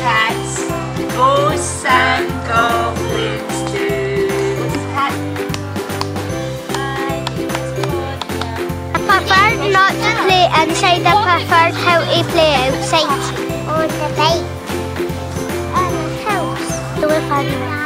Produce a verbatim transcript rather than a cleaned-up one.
cats. Ghosts and goblins too. What's the cat? I prefer not to play inside. I prefer how to play outside. On the bike. On the house. Do we find